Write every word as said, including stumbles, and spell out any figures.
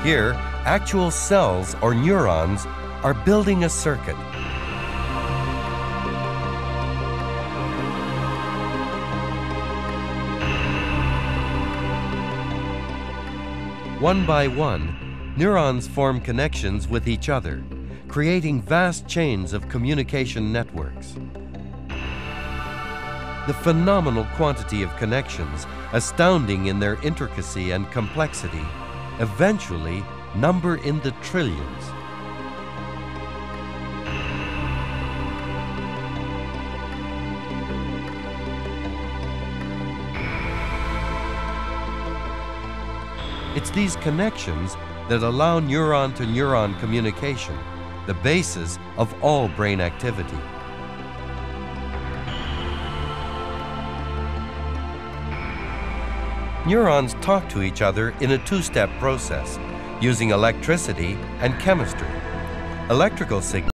Here, actual cells or neurons are building a circuit. One by one, neurons form connections with each other, creating vast chains of communication networks. The phenomenal quantity of connections, astounding in their intricacy and complexity, eventually number in the trillions. It's these connections that allow neuron-to-neuron communication, the basis of all brain activity. Neurons talk to each other in a two-step process, using electricity and chemistry. Electrical signals